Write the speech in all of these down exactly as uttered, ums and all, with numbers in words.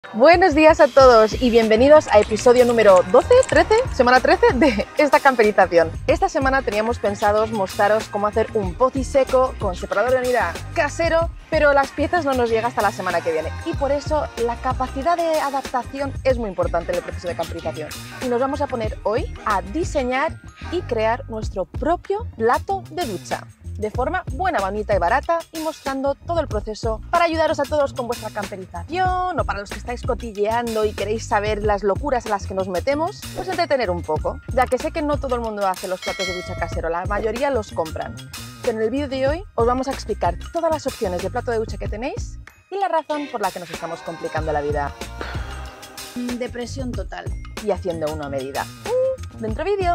Buenos días a todos y bienvenidos a episodio número doce, trece, semana trece de esta camperización. Esta semana teníamos pensados mostraros cómo hacer un pozi seco con separador de unidad casero, pero las piezas no nos llega hasta la semana que viene y por eso la capacidad de adaptación es muy importante en el proceso de camperización. Y nos vamos a poner hoy a diseñar y crear nuestro propio plato de ducha, de forma buena, bonita y barata, y mostrando todo el proceso para ayudaros a todos con vuestra camperización o para los que estáis cotilleando y queréis saber las locuras en las que nos metemos, pues entretener un poco, ya que sé que no todo el mundo hace los platos de ducha casero, la mayoría los compran. Pero en el vídeo de hoy os vamos a explicar todas las opciones de plato de ducha que tenéis y la razón por la que nos estamos complicando la vida. Depresión total. Y haciendo uno a medida. ¡Uh! ¡Dentro vídeo!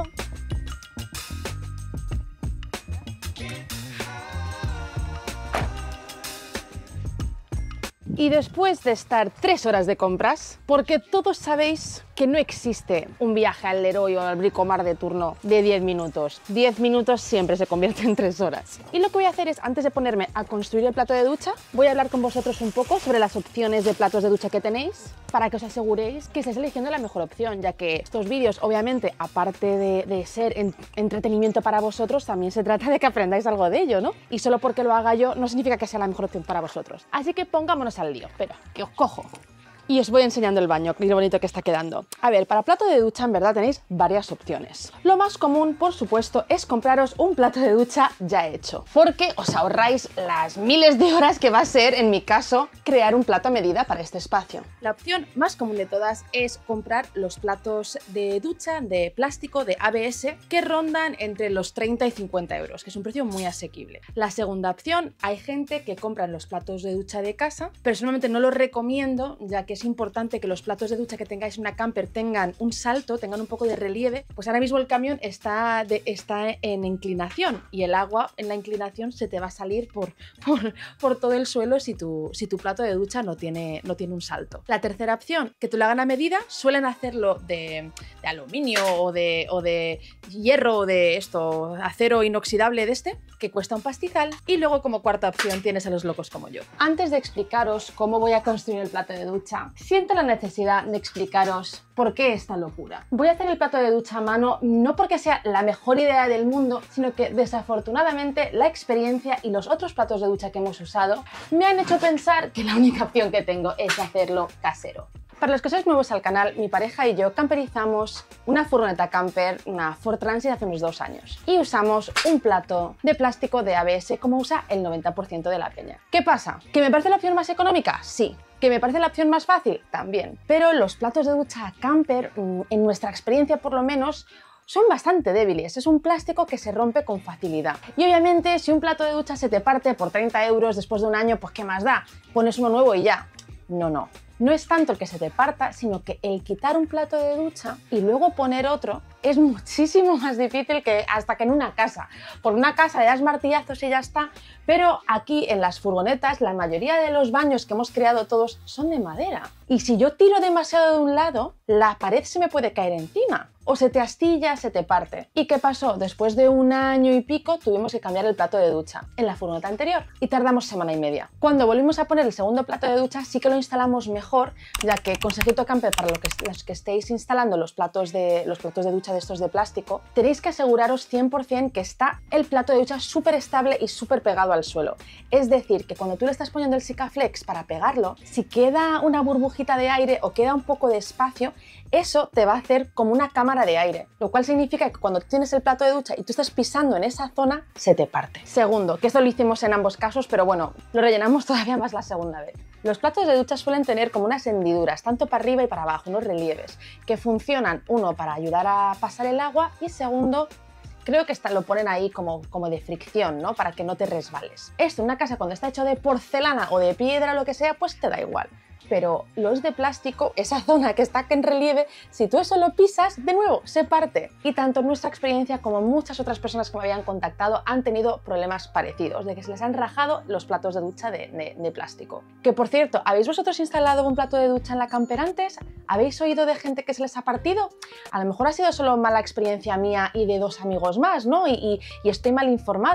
Y después de estar tres horas de compras, porque todos sabéis que no existe un viaje al Leroy o al Bricomart de turno de diez minutos. diez minutos siempre se convierte en tres horas. Y lo que voy a hacer es, antes de ponerme a construir el plato de ducha, voy a hablar con vosotros un poco sobre las opciones de platos de ducha que tenéis, para que os aseguréis que estáis eligiendo la mejor opción, ya que estos vídeos, obviamente, aparte de, de ser en, entretenimiento para vosotros, también se trata de que aprendáis algo de ello, ¿no? Y solo porque lo haga yo no significa que sea la mejor opción para vosotros. Así que pongámonos al lío. Espera, que os cojo. Y os voy enseñando el baño, y lo bonito que está quedando. A ver, para plato de ducha en verdad tenéis varias opciones. Lo más común, por supuesto, es compraros un plato de ducha ya hecho, porque os ahorráis las miles de horas que va a ser, en mi caso, crear un plato a medida para este espacio. La opción más común de todas es comprar los platos de ducha de plástico de A B S que rondan entre los treinta y cincuenta euros, que es un precio muy asequible. La segunda opción, hay gente que compra los platos de ducha de casa. Personalmente no lo recomiendo, ya que es importante que los platos de ducha que tengáis en una camper tengan un salto, tengan un poco de relieve, pues ahora mismo el camión está, de, está en inclinación y el agua en la inclinación se te va a salir por, por, por todo el suelo si tu, si tu plato de ducha no tiene, no tiene un salto. La tercera opción, que tú lo hagan a medida, suelen hacerlo de, de aluminio o de, o de hierro o de esto, acero inoxidable de este, que cuesta un pastizal. Y luego, como cuarta opción, tienes a los locos como yo. Antes de explicaros cómo voy a construir el plato de ducha, siento la necesidad de explicaros por qué esta locura. Voy a hacer el plato de ducha a mano no porque sea la mejor idea del mundo, sino que desafortunadamente la experiencia y los otros platos de ducha que hemos usado me han hecho pensar que la única opción que tengo es hacerlo casero. Para los que sois nuevos al canal, mi pareja y yo camperizamos una furgoneta camper, una Ford Transit, hace unos dos años. Y usamos un plato de plástico de A B S como usa el noventa por ciento de la peña. ¿Qué pasa? ¿Que me parece la opción más económica? Sí. ¿Que me parece la opción más fácil? También. Pero los platos de ducha camper, en nuestra experiencia por lo menos, son bastante débiles. Es un plástico que se rompe con facilidad. Y obviamente, si un plato de ducha se te parte por treinta euros después de un año, pues ¿qué más da? Pones uno nuevo y ya. No, no. No es tanto el que se te parta, sino que el quitar un plato de ducha y luego poner otro es muchísimo más difícil que hasta que en una casa. Por una casa le das martillazos y ya está, pero aquí en las furgonetas la mayoría de los baños que hemos creado todos son de madera. Y si yo tiro demasiado de un lado, la pared se me puede caer encima. O se te astilla, se te parte. ¿Y qué pasó? Después de un año y pico tuvimos que cambiar el plato de ducha en la furgoneta anterior y tardamos semana y media. Cuando volvimos a poner el segundo plato de ducha sí que lo instalamos mejor, ya que consejito camper para los que, los que estéis instalando los platos, de, los platos de ducha de estos de plástico, tenéis que aseguraros cien por cien que está el plato de ducha súper estable y súper pegado al suelo. Es decir, que cuando tú le estás poniendo el Sikaflex para pegarlo, si queda una burbujita de aire o queda un poco de espacio, eso te va a hacer como una cámara de aire, lo cual significa que cuando tienes el plato de ducha y tú estás pisando en esa zona, se te parte. Segundo, que esto lo hicimos en ambos casos, pero bueno, lo rellenamos todavía más la segunda vez. Los platos de ducha suelen tener como unas hendiduras, tanto para arriba y para abajo, unos relieves, que funcionan, uno, para ayudar a pasar el agua y segundo, creo que está, lo ponen ahí como, como de fricción, ¿no? Para que no te resbales. Esto, una casa cuando está hecho de porcelana o de piedra o lo que sea, pues te da igual. Pero los de plástico, esa zona que está en relieve, si tú eso lo pisas, de nuevo, se parte. Y tanto nuestra experiencia como muchas otras personas que me habían contactado han tenido problemas parecidos, de que se les han rajado los platos de ducha de, de, de plástico. Que por cierto, ¿habéis vosotros instalado un plato de ducha en la camper antes? ¿Habéis oído de gente que se les ha partido? A lo mejor ha sido solo mala experiencia mía y de dos amigos más, ¿no? Y, y, y estoy mal informada.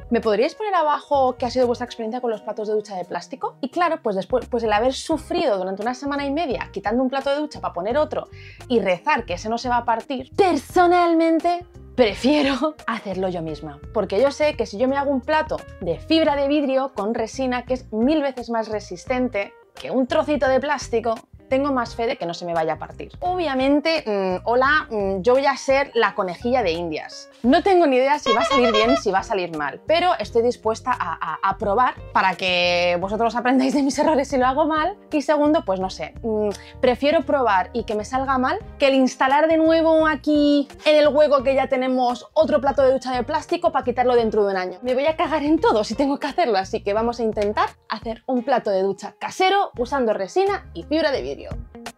¿Me podríais poner abajo qué ha sido vuestra experiencia con los platos de ducha de plástico? Y claro, pues después, pues el haber sufrido durante una semana y media quitando un plato de ducha para poner otro y rezar que ese no se va a partir, personalmente prefiero hacerlo yo misma, porque yo sé que si yo me hago un plato de fibra de vidrio con resina, que es mil veces más resistente que un trocito de plástico, tengo más fe de que no se me vaya a partir. Obviamente, mmm, hola, mmm, yo voy a ser la conejilla de Indias. No tengo ni idea si va a salir bien, si va a salir mal, pero estoy dispuesta a, a, a probar para que vosotros aprendáis de mis errores si lo hago mal. Y segundo, pues no sé, mmm, prefiero probar y que me salga mal que el instalar de nuevo aquí en el hueco que ya tenemos otro plato de ducha de plástico para quitarlo dentro de un año. Me voy a cagar en todo si tengo que hacerlo, así que vamos a intentar hacer un plato de ducha casero usando resina y fibra de vidrio.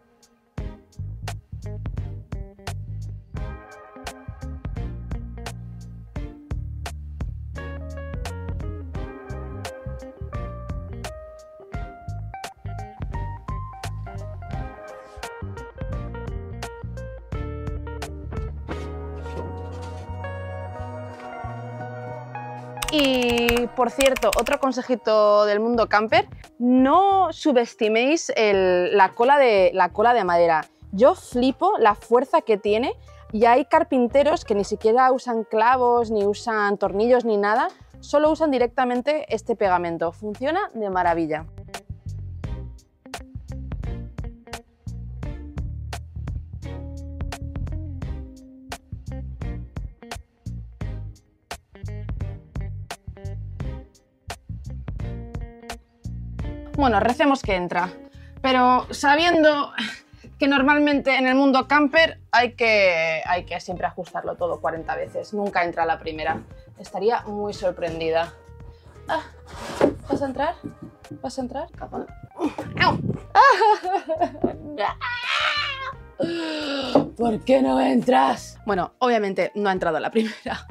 Y por cierto, otro consejito del mundo camper, no subestiméis el, la, cola de, la cola de madera. Yo flipo la fuerza que tiene y hay carpinteros que ni siquiera usan clavos, ni usan tornillos ni nada, solo usan directamente este pegamento. Funciona de maravilla. Bueno, recemos que entra, pero sabiendo que normalmente en el mundo camper hay que, hay que siempre ajustarlo todo cuarenta veces, nunca entra la primera. Estaría muy sorprendida. Ah, ¿vas a entrar? ¿Vas a entrar? ¿Por qué no entras? Bueno, obviamente no ha entrado la primera.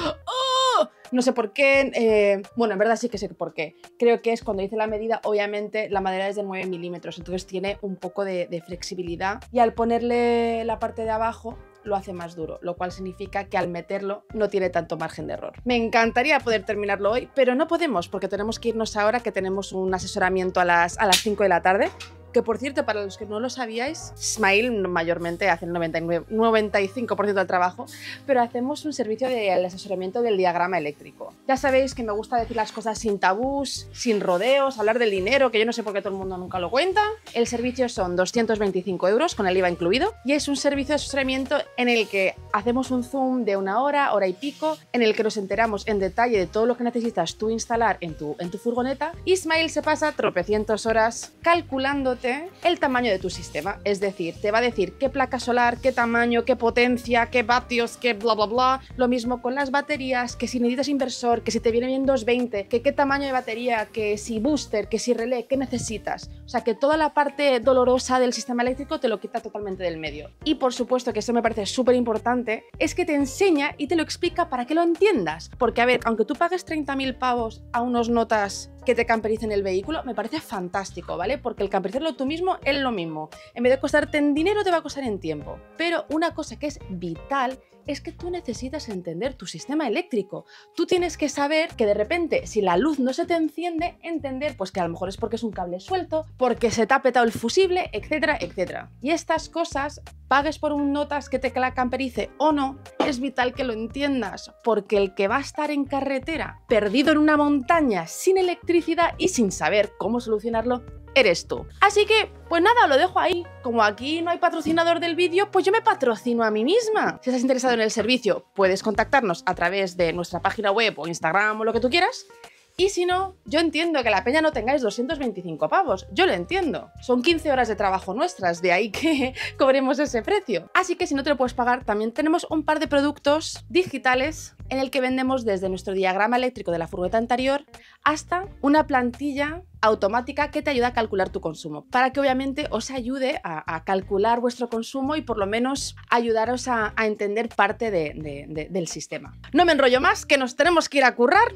No sé por qué, eh, bueno, en verdad sí que sé por qué. Creo que es cuando hice la medida, obviamente la madera es de nueve milímetros, entonces tiene un poco de, de flexibilidad y al ponerle la parte de abajo lo hace más duro, lo cual significa que al meterlo no tiene tanto margen de error. Me encantaría poder terminarlo hoy, pero no podemos porque tenemos que irnos ahora que tenemos un asesoramiento a las, a las cinco de la tarde. Que por cierto, para los que no lo sabíais, Smile mayormente hace el noventa y nueve, noventa y cinco por ciento del trabajo, pero hacemos un servicio de asesoramiento del diagrama eléctrico. Ya sabéis que me gusta decir las cosas sin tabús, sin rodeos, hablar del dinero, que yo no sé por qué todo el mundo nunca lo cuenta. El servicio son doscientos veinticinco euros con el I V A incluido y es un servicio de asesoramiento en el que hacemos un zoom de una hora, hora y pico, en el que nos enteramos en detalle de todo lo que necesitas tú instalar en tu, en tu furgoneta y Smile se pasa tropecientos horas calculando el tamaño de tu sistema, es decir, te va a decir qué placa solar, qué tamaño, qué potencia, qué vatios, qué bla bla bla. Lo mismo con las baterías, que si necesitas inversor, que si te viene bien doscientos veinte, que qué tamaño de batería, que si booster, que si relé, qué necesitas. O sea, que toda la parte dolorosa del sistema eléctrico te lo quita totalmente del medio. Y por supuesto que eso me parece súper importante, es que te enseña y te lo explica para que lo entiendas. Porque a ver, aunque tú pagues treinta mil pavos a unos notas que te campericen el vehículo, me parece fantástico, ¿vale? Porque el camperizarlo tú mismo es lo mismo. En vez de costarte en dinero, te va a costar en tiempo. Pero una cosa que es vital es que tú necesitas entender tu sistema eléctrico. Tú tienes que saber que de repente, si la luz no se te enciende, entender pues que a lo mejor es porque es un cable suelto, porque se te ha petado el fusible, etcétera, etcétera. Y estas cosas, pagues por un notas que te la camperice o no, es vital que lo entiendas, porque el que va a estar en carretera, perdido en una montaña, sin electricidad y sin saber cómo solucionarlo, eres tú. Así que, pues nada, lo dejo ahí. Como aquí no hay patrocinador del vídeo, pues yo me patrocino a mí misma. Si estás interesado en el servicio, puedes contactarnos a través de nuestra página web o Instagram o lo que tú quieras. Y si no, yo entiendo que la peña no tengáis doscientos veinticinco pavos, yo lo entiendo. Son quince horas de trabajo nuestras, de ahí que cobremos ese precio. Así que si no te lo puedes pagar, también tenemos un par de productos digitales en el que vendemos desde nuestro diagrama eléctrico de la furgoneta anterior hasta una plantilla automática que te ayuda a calcular tu consumo, para que obviamente os ayude a, a calcular vuestro consumo y por lo menos ayudaros a, a entender parte de, de, de, del sistema. No me enrollo más, que nos tenemos que ir a currar.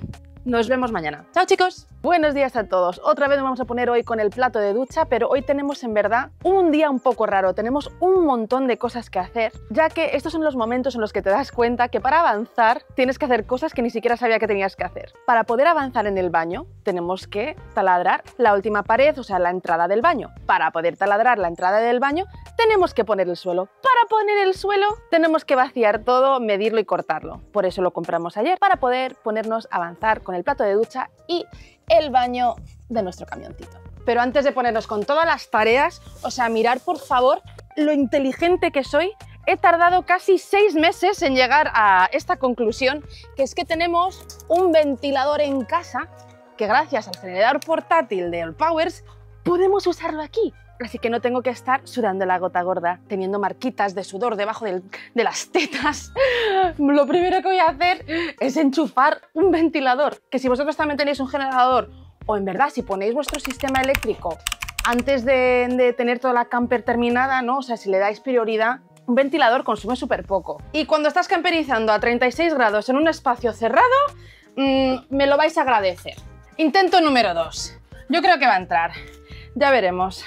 Nos vemos mañana. ¡Chao, chicos! Buenos días a todos. Otra vez nos vamos a poner hoy con el plato de ducha, pero hoy tenemos en verdad un día un poco raro. Tenemos un montón de cosas que hacer, ya que estos son los momentos en los que te das cuenta que para avanzar tienes que hacer cosas que ni siquiera sabía que tenías que hacer. Para poder avanzar en el baño, tenemos que taladrar la última pared, o sea, la entrada del baño. Para poder taladrar la entrada del baño, tenemos que poner el suelo. Para poner el suelo, tenemos que vaciar todo, medirlo y cortarlo. Por eso lo compramos ayer, para poder ponernos a avanzar con el plato de ducha y el baño de nuestro camioncito. Pero antes de ponernos con todas las tareas, o sea, mirar por favor lo inteligente que soy. He tardado casi seis meses en llegar a esta conclusión, que es que tenemos un ventilador en casa que gracias al generador portátil de Allpowers podemos usarlo aquí. Así que no tengo que estar sudando la gota gorda, teniendo marquitas de sudor debajo del, de las tetas. Lo primero que voy a hacer es enchufar un ventilador, que si vosotros también tenéis un generador, o en verdad si ponéis vuestro sistema eléctrico antes de, de tener toda la camper terminada, ¿no? O sea, si le dais prioridad, un ventilador consume súper poco. Y cuando estás camperizando a treinta y seis grados en un espacio cerrado, mmm, me lo vais a agradecer. Intento número dos. Yo creo que va a entrar. Ya veremos.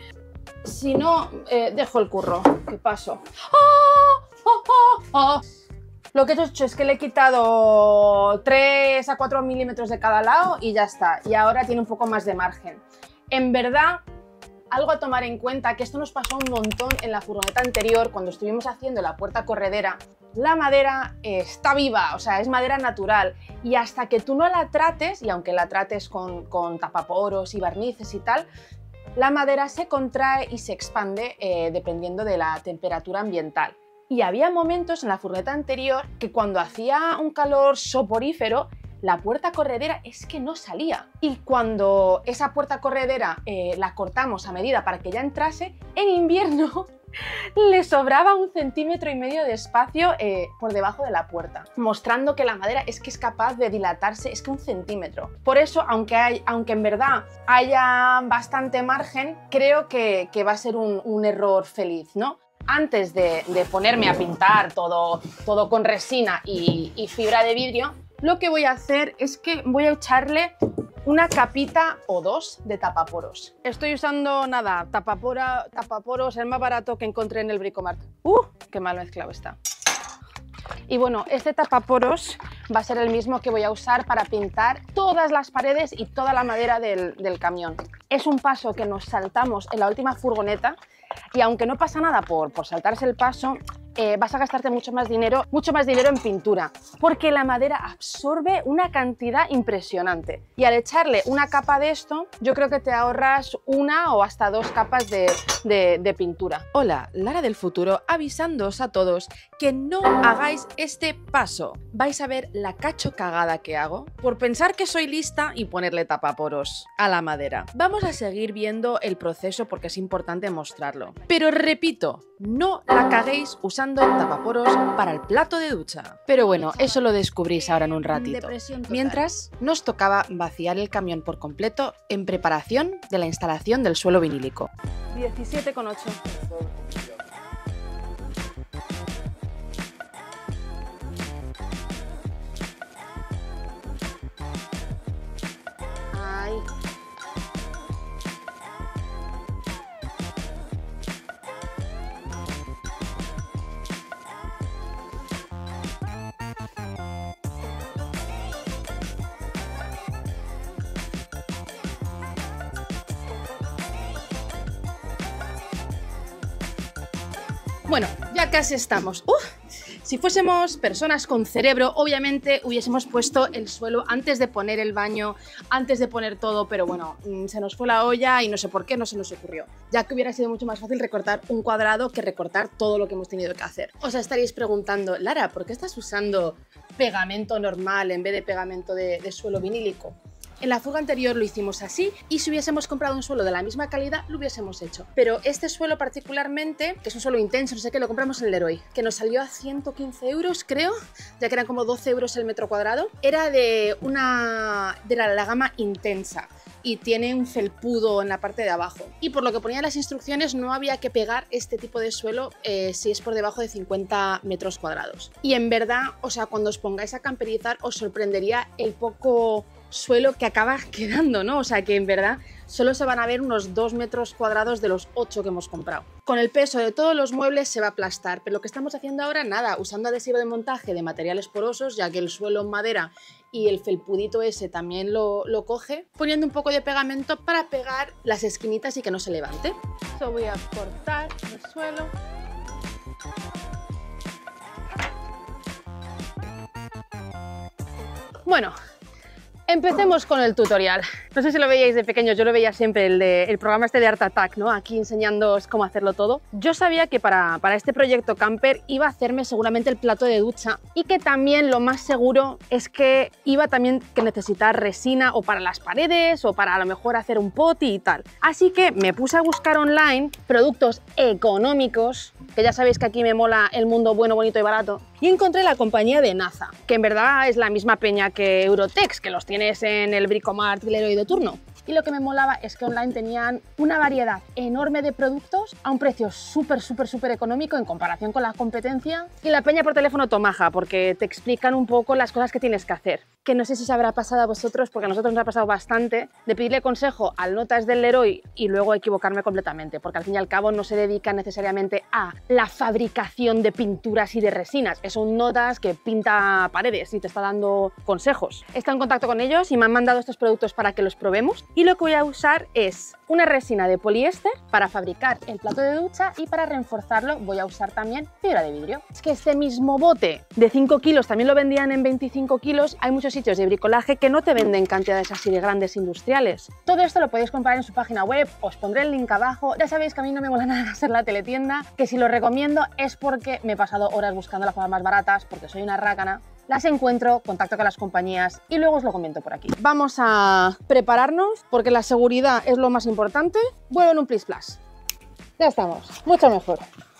Si no, eh, dejo el curro. ¿Qué paso? ¡Oh! ¡Oh, oh, oh! Lo que he hecho es que le he quitado tres a cuatro milímetros de cada lado y ya está. Y ahora tiene un poco más de margen. En verdad, algo a tomar en cuenta, que esto nos pasó un montón en la furgoneta anterior cuando estuvimos haciendo la puerta corredera. La madera eh, está viva, o sea, es madera natural. Y hasta que tú no la trates, y aunque la trates con, con tapaporos y barnices y tal, la madera se contrae y se expande eh, dependiendo de la temperatura ambiental. Y había momentos en la furgoneta anterior que cuando hacía un calor soporífero, la puerta corredera es que no salía. Y cuando esa puerta corredera eh, la cortamos a medida para que ya entrase, en invierno le sobraba un centímetro y medio de espacio eh, por debajo de la puerta, mostrando que la madera es que es capaz de dilatarse, es que un centímetro. Por eso, aunque, hay, aunque en verdad haya bastante margen, creo que, que va a ser un, un error feliz, ¿no? Antes de, de ponerme a pintar todo, todo con resina y, y fibra de vidrio, lo que voy a hacer es que voy a echarle una capita o dos de tapaporos. Estoy usando nada, tapapora, tapaporos, el más barato que encontré en el Bricomart. ¡Uh! ¡Qué mal mezclado está! Y bueno, este tapaporos va a ser el mismo que voy a usar para pintar todas las paredes y toda la madera del, del camión. Es un paso que nos saltamos en la última furgoneta y aunque no pasa nada por, por saltarse el paso, Eh, vas a gastarte mucho más dinero, mucho más dinero en pintura, porque la madera absorbe una cantidad impresionante. Y al echarle una capa de esto, yo creo que te ahorras una o hasta dos capas de, de, de pintura. Hola, Lara del futuro, avisándoos a todos que no hagáis este paso. Vais a ver la cacho cagada que hago por pensar que soy lista y ponerle tapaporos a la madera. Vamos a seguir viendo el proceso porque es importante mostrarlo. Pero repito, no la caguéis usando tapaporos para el plato de ducha. Pero bueno, eso lo descubrís ahora en un ratito. Mientras, nos tocaba vaciar el camión por completo en preparación de la instalación del suelo vinílico. diecisiete coma ocho. Ay. Bueno, ya casi estamos. ¡Uf! Si fuésemos personas con cerebro, obviamente hubiésemos puesto el suelo antes de poner el baño, antes de poner todo, pero bueno, se nos fue la olla y no sé por qué no se nos ocurrió, ya que hubiera sido mucho más fácil recortar un cuadrado que recortar todo lo que hemos tenido que hacer. Os estaréis preguntando, Lara, ¿por qué estás usando pegamento normal en vez de pegamento de, de suelo vinílico? En la fuga anterior lo hicimos así y si hubiésemos comprado un suelo de la misma calidad lo hubiésemos hecho. Pero este suelo particularmente, que es un suelo intenso, no sé qué, lo compramos en Leroy, que nos salió a ciento quince euros creo, ya que eran como doce euros el metro cuadrado. Era de una de la, la gama intensa y tiene un felpudo en la parte de abajo. Y por lo que ponía en las instrucciones no había que pegar este tipo de suelo eh, si es por debajo de cincuenta metros cuadrados. Y en verdad, o sea, cuando os pongáis a camperizar os sorprendería el poco suelo que acaba quedando, ¿no? O sea que en verdad solo se van a ver unos dos metros cuadrados de los ocho que hemos comprado. Con el peso de todos los muebles se va a aplastar, pero lo que estamos haciendo ahora, nada, usando adhesivo de montaje de materiales porosos, ya que el suelo en madera y el felpudito ese también lo, lo coge, poniendo un poco de pegamento para pegar las esquinitas y que no se levante. Yo voy a cortar el suelo. Bueno, empecemos con el tutorial. No sé si lo veíais de pequeños, yo lo veía siempre, el, de, el programa este de Art Attack, ¿no? Aquí enseñándoos cómo hacerlo todo. Yo sabía que para, para este proyecto camper iba a hacerme seguramente el plato de ducha y que también lo más seguro es que iba también que necesitar resina o para las paredes o para a lo mejor hacer un poti y tal. Así que me puse a buscar online productos económicos, que ya sabéis que aquí me mola el mundo bueno, bonito y barato, y encontré la compañía de Naza, que en verdad es la misma peña que Eurotex, que los tienes en el Bricomart y Leroy de turno. Y lo que me molaba es que online tenían una variedad enorme de productos a un precio súper, súper, súper económico en comparación con la competencia. Y la peña por teléfono tomaja, porque te explican un poco las cosas que tienes que hacer. Que no sé si os habrá pasado a vosotros, porque a nosotros nos ha pasado bastante, de pedirle consejo al notas del Leroy y luego equivocarme completamente, porque al fin y al cabo no se dedican necesariamente a la fabricación de pinturas y de resinas. Es un notas que pinta paredes y te está dando consejos. He estado en contacto con ellos y me han mandado estos productos para que los probemos. Y lo que voy a usar es una resina de poliéster para fabricar el plato de ducha y para reforzarlo voy a usar también fibra de vidrio. Es que este mismo bote de cinco kilos también lo vendían en veinticinco kilos. Hay muchos sitios de bricolaje que no te venden cantidades así de grandes industriales. Todo esto lo podéis comprar en su página web, os pondré el link abajo. Ya sabéis que a mí no me mola nada hacer la teletienda, que si lo recomiendo es porque me he pasado horas buscando las cosas más baratas, porque soy una rácana. Las encuentro, contacto con las compañías y luego os lo comento por aquí. Vamos a prepararnos porque la seguridad es lo más importante. Vuelvo en un plis plas. Ya estamos, mucho mejor.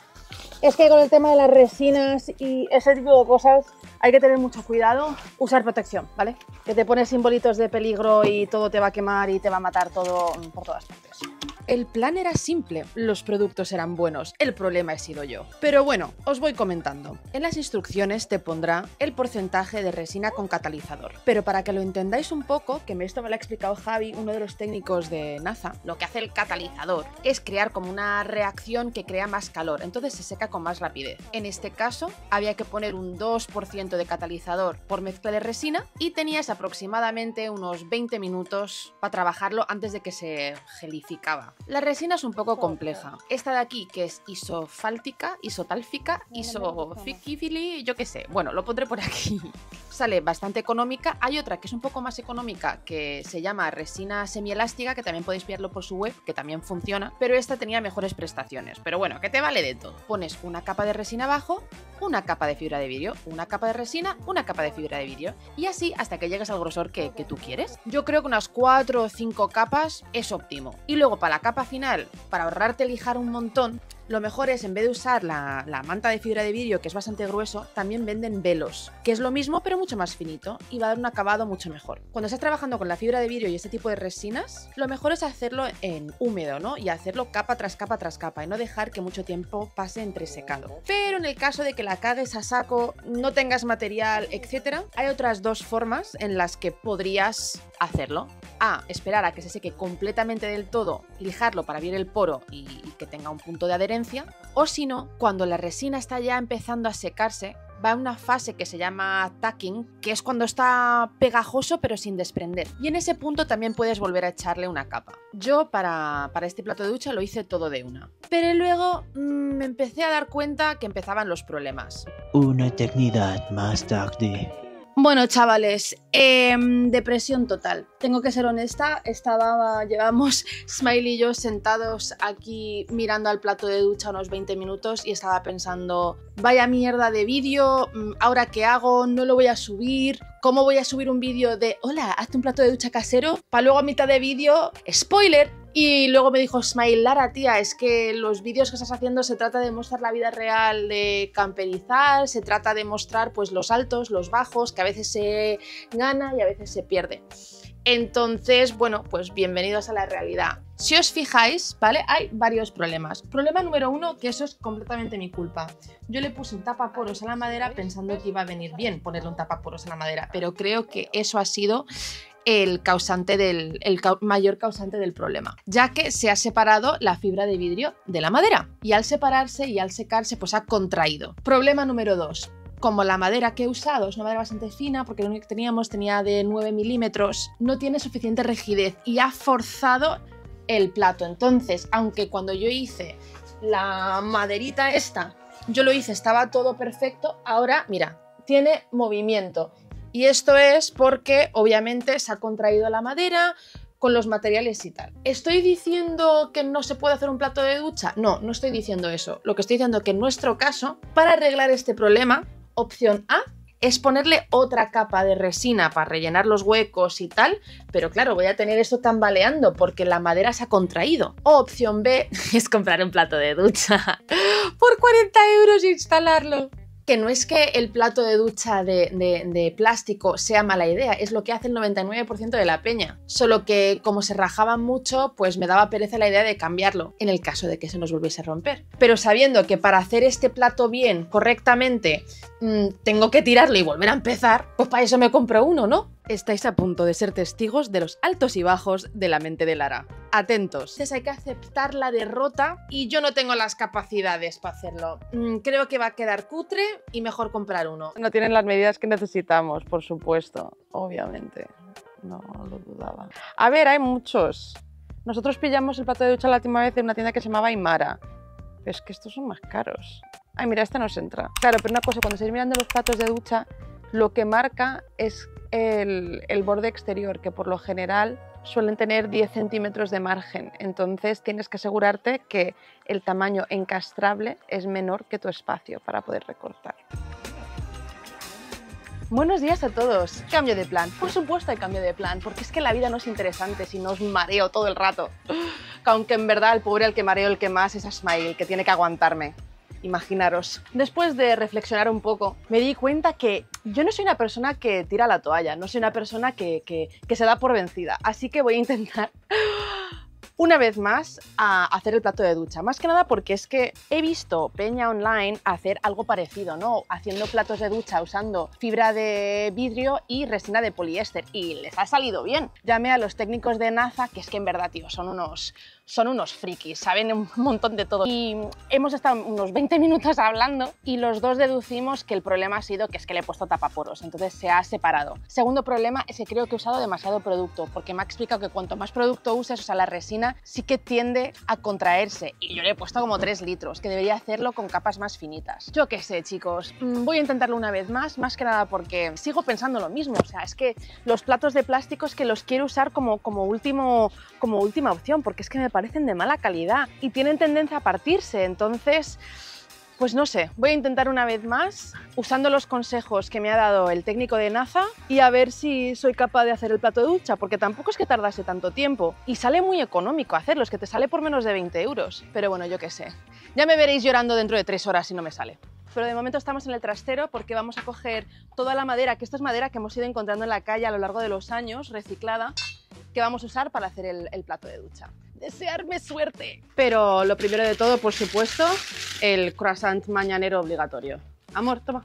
Es que con el tema de las resinas y ese tipo de cosas hay que tener mucho cuidado. Usar protección, ¿vale? Que te pones simbolitos de peligro y todo te va a quemar y te va a matar todo por todas partes. El plan era simple, los productos eran buenos, el problema he sido yo. Pero bueno, os voy comentando. En las instrucciones te pondrá el porcentaje de resina con catalizador. Pero para que lo entendáis un poco, que esto me lo ha explicado Javi, uno de los técnicos de Naza, lo que hace el catalizador es crear como una reacción que crea más calor, entonces se seca con más rapidez. En este caso, había que poner un dos por ciento de catalizador por mezcla de resina y tenías aproximadamente unos veinte minutos para trabajarlo antes de que se gelificaba. La resina es un poco compleja. Esta de aquí, que es isofáltica, isotálfica, isofikifili, yo qué sé. Bueno, lo pondré por aquí. Sale bastante económica. Hay otra que es un poco más económica, que se llama resina semielástica, que también podéis pillarlo por su web, que también funciona. Pero esta tenía mejores prestaciones. Pero bueno, que te vale de todo. Pones una capa de resina abajo, una capa de fibra de vidrio, una capa de resina, una capa de fibra de vidrio. Y así hasta que llegues al grosor que, que tú quieres. Yo creo que unas cuatro o cinco capas es óptimo. Y luego para la capa final, para ahorrarte lijar un montón, lo mejor es, en vez de usar la, la manta de fibra de vidrio, que es bastante grueso, también venden velos, que es lo mismo pero mucho más finito y va a dar un acabado mucho mejor. Cuando estás trabajando con la fibra de vidrio y este tipo de resinas, lo mejor es hacerlo en húmedo, ¿no? Y hacerlo capa tras capa tras capa y no dejar que mucho tiempo pase entre secado. Pero en el caso de que la cagues a saco, no tengas material, etcétera, hay otras dos formas en las que podrías hacerlo. A, esperar a que se seque completamente del todo, lijarlo para abrir el poro y, y que tenga un punto de adherencia, o si no, cuando la resina está ya empezando a secarse, va a una fase que se llama tacking, que es cuando está pegajoso pero sin desprender. Y en ese punto también puedes volver a echarle una capa. Yo para, para este plato de ducha lo hice todo de una. Pero luego mmm, me empecé a dar cuenta que empezaban los problemas. Una eternidad más tarde. Bueno, chavales, eh, depresión total. Tengo que ser honesta, estaba, llevamos Smiley y yo sentados aquí mirando al plato de ducha unos veinte minutos y estaba pensando, vaya mierda de vídeo, ¿ahora qué hago? No lo voy a subir. ¿Cómo voy a subir un vídeo de, hola, hazte un plato de ducha casero? Para luego a mitad de vídeo, spoiler. Y luego me dijo Smile, Lara, tía, es que los vídeos que estás haciendo se trata de mostrar la vida real de camperizar, se trata de mostrar pues los altos, los bajos, que a veces se gana y a veces se pierde. Entonces, bueno, pues bienvenidos a la realidad. Si os fijáis, ¿vale? Hay varios problemas. Problema número uno, que eso es completamente mi culpa. Yo le puse un tapaporos a la madera pensando que iba a venir bien ponerle un tapaporos a la madera, pero creo que eso ha sido el causante del el ca mayor causante del problema, ya que se ha separado la fibra de vidrio de la madera y al separarse y al secarse pues ha contraído. Problema número dos. Como la madera que he usado es una madera bastante fina, porque lo único que teníamos tenía de nueve milímetros, no tiene suficiente rigidez y ha forzado el plato. Entonces, aunque cuando yo hice la maderita esta, yo lo hice, estaba todo perfecto, ahora, mira, tiene movimiento. Y esto es porque, obviamente, se ha contraído la madera con los materiales y tal. ¿Estoy diciendo que no se puede hacer un plato de ducha? No, no estoy diciendo eso. Lo que estoy diciendo es que en nuestro caso, para arreglar este problema, opción A es ponerle otra capa de resina para rellenar los huecos y tal, pero claro, voy a tener esto tambaleando porque la madera se ha contraído. O opción B es comprar un plato de ducha por cuarenta euros e instalarlo. Que no es que el plato de ducha de, de, de plástico sea mala idea, es lo que hace el noventa y nueve por ciento de la peña. Solo que como se rajaban mucho, pues me daba pereza la idea de cambiarlo, en el caso de que se nos volviese a romper. Pero sabiendo que para hacer este plato bien, correctamente, mmm, tengo que tirarlo y volver a empezar, pues para eso me compro uno, ¿no? Estáis a punto de ser testigos de los altos y bajos de la mente de Lara. Atentos. Entonces hay que aceptar la derrota y yo no tengo las capacidades para hacerlo. Mm, creo que va a quedar cutre y mejor comprar uno. No tienen las medidas que necesitamos, por supuesto, obviamente. No lo dudaba. A ver, hay muchos. Nosotros pillamos el plato de ducha la última vez en una tienda que se llamaba Aymara. Pero es que estos son más caros. Ay, mira, este nos entra. Claro, pero una cosa, cuando estáis mirando los platos de ducha, lo que marca es el, el borde exterior, que por lo general suelen tener diez centímetros de margen. Entonces tienes que asegurarte que el tamaño encastrable es menor que tu espacio para poder recortar. Buenos días a todos. Cambio de plan. Por supuesto hay cambio de plan, porque es que la vida no es interesante si no os mareo todo el rato. Aunque en verdad el pobre al que mareo el que más es a Smile, que tiene que aguantarme. Imaginaros. Después de reflexionar un poco, me di cuenta que yo no soy una persona que tira la toalla, no soy una persona que, que, que se da por vencida, así que voy a intentar una vez más a hacer el plato de ducha. Más que nada porque es que he visto peña online hacer algo parecido, ¿no? Haciendo platos de ducha usando fibra de vidrio y resina de poliéster y les ha salido bien. Llamé a los técnicos de NASA, que es que en verdad, tío, son unos... son unos frikis, saben un montón de todo. Y hemos estado unos veinte minutos hablando y los dos deducimos que el problema ha sido que es que le he puesto tapaporos, entonces se ha separado. Segundo problema es que creo que he usado demasiado producto, porque me ha explicado que cuanto más producto uses, o sea, la resina sí que tiende a contraerse. Y yo le he puesto como tres litros, que debería hacerlo con capas más finitas. Yo qué sé, chicos, voy a intentarlo una vez más, más que nada porque sigo pensando lo mismo. O sea, es que los platos de plástico es que los quiero usar como, como, último, como última opción, porque es que me parecen de mala calidad y tienen tendencia a partirse. Entonces, pues no sé, voy a intentar una vez más usando los consejos que me ha dado el técnico de NASA y a ver si soy capaz de hacer el plato de ducha, porque tampoco es que tardase tanto tiempo y sale muy económico hacerlo, es que te sale por menos de veinte euros. Pero bueno, yo qué sé, ya me veréis llorando dentro de tres horas si no me sale. Pero de momento estamos en el trastero porque vamos a coger toda la madera, que esta es madera que hemos ido encontrando en la calle a lo largo de los años, reciclada, que vamos a usar para hacer el, el plato de ducha. ¡Desearme suerte! Pero lo primero de todo, por supuesto, el croissant mañanero obligatorio. Amor, toma.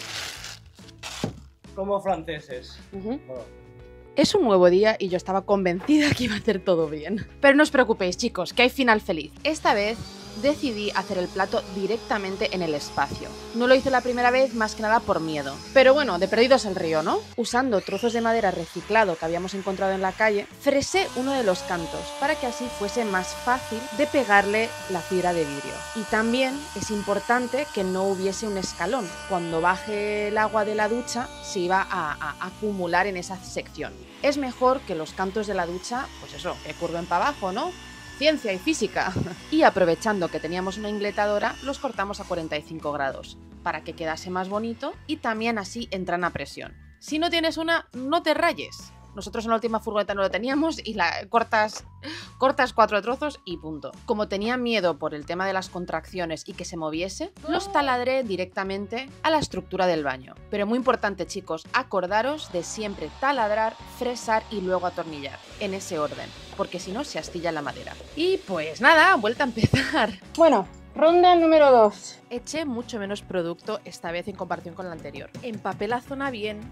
Como franceses. Uh-huh. Bueno. Es un nuevo día y yo estaba convencida que iba a hacer todo bien. Pero no os preocupéis, chicos, que hay final feliz. Esta vez decidí hacer el plato directamente en el espacio. No lo hice la primera vez más que nada por miedo. Pero bueno, de perdidos el río, ¿no? Usando trozos de madera reciclado que habíamos encontrado en la calle, fresé uno de los cantos para que así fuese más fácil de pegarle la fibra de vidrio. Y también es importante que no hubiese un escalón. Cuando baje el agua de la ducha se iba a, a acumular en esa sección. Es mejor que los cantos de la ducha, pues eso, que curven para abajo, ¿no? Ciencia y física. Y aprovechando que teníamos una ingletadora, los cortamos a cuarenta y cinco grados para que quedase más bonito y también así entran a presión. Si no tienes una, no te rayes. Nosotros en la última furgoneta no lo teníamos y la cortas, cortas cuatro trozos y punto. Como tenía miedo por el tema de las contracciones y que se moviese, los taladré directamente a la estructura del baño. Pero muy importante, chicos, acordaros de siempre taladrar, fresar y luego atornillar, en ese orden, porque si no se astilla la madera. Y pues nada, vuelta a empezar. Bueno, ronda número dos. Eché mucho menos producto esta vez en comparación con la anterior. Empapé la zona bien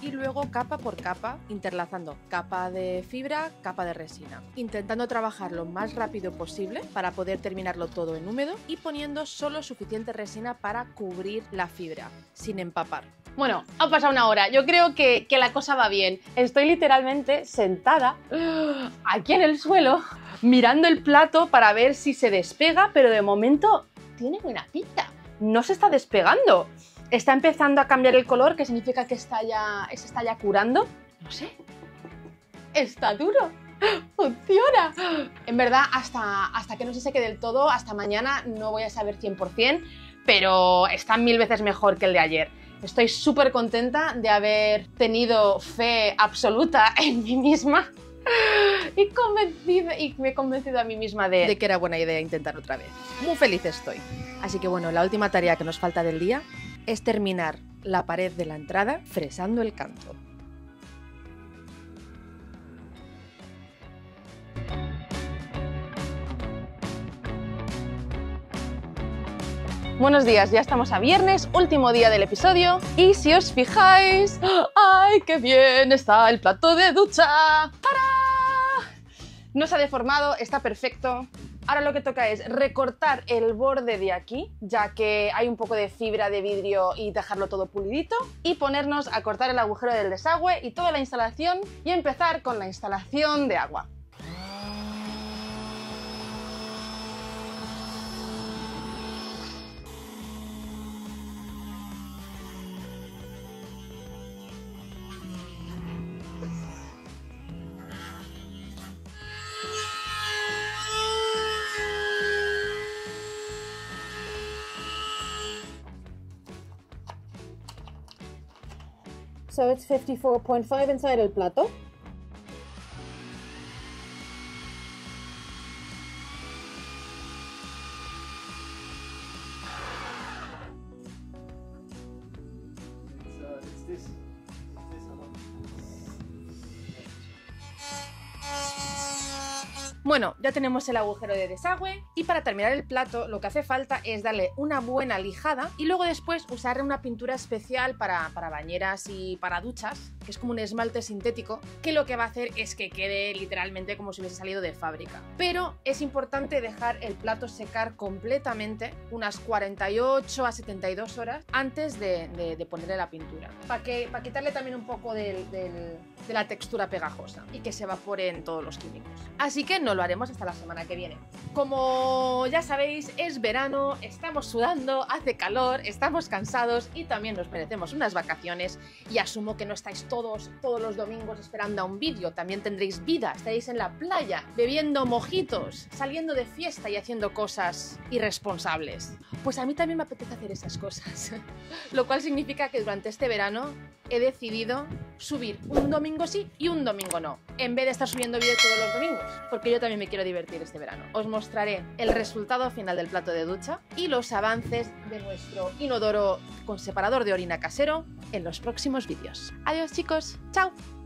y luego capa por capa, interlazando capa de fibra, capa de resina, intentando trabajar lo más rápido posible para poder terminarlo todo en húmedo y poniendo solo suficiente resina para cubrir la fibra, sin empapar. Bueno, ha pasado una hora, yo creo que, que la cosa va bien. Estoy literalmente sentada aquí en el suelo mirando el plato para ver si se despega, pero de momento tiene buena pinta. No se está despegando. Está empezando a cambiar el color, que significa que está ya, se está ya curando. No sé. Está duro. ¡Funciona! En verdad, hasta, hasta que no se seque del todo, hasta mañana no voy a saber cien por cien, pero está mil veces mejor que el de ayer. Estoy súper contenta de haber tenido fe absoluta en mí misma y, convencida, y me he convencido a mí misma de... de que era buena idea intentar otra vez. Muy feliz estoy. Así que bueno, la última tarea que nos falta del día es terminar la pared de la entrada fresando el canto. Buenos días, ya estamos a viernes, último día del episodio y si os fijáis, ¡ay, qué bien está el plato de ducha! ¡Tarán! No se ha deformado, está perfecto. Ahora lo que toca es recortar el borde de aquí, ya que hay un poco de fibra de vidrio y dejarlo todo pulidito, y ponernos a cortar el agujero del desagüe y toda la instalación y empezar con la instalación de agua. So it's fifty-four point five inside el plato. Bueno, ya tenemos el agujero de desagüe y para terminar el plato lo que hace falta es darle una buena lijada y luego después usar una pintura especial para, para bañeras y para duchas, que es como un esmalte sintético, que lo que va a hacer es que quede literalmente como si hubiese salido de fábrica. Pero es importante dejar el plato secar completamente unas cuarenta y ocho a setenta y dos horas antes de, de, de ponerle la pintura, para que, para quitarle también un poco del, del, de la textura pegajosa y que se evaporen todos los químicos. Así que no lo haremos hasta la semana que viene. Como ya sabéis, es verano, estamos sudando, hace calor, estamos cansados y también nos merecemos unas vacaciones, y asumo que no estáis todos, todos los domingos esperando a un vídeo, también tendréis vida, estaréis en la playa, bebiendo mojitos, saliendo de fiesta y haciendo cosas irresponsables. Pues a mí también me apetece hacer esas cosas, lo cual significa que durante este verano he decidido subir un domingo sí y un domingo no, en vez de estar subiendo vídeos todos los domingos, porque yo también me quiero divertir este verano. Os mostraré el resultado final del plato de ducha y los avances de nuestro inodoro con separador de orina casero en los próximos vídeos. Adiós chicos, chao.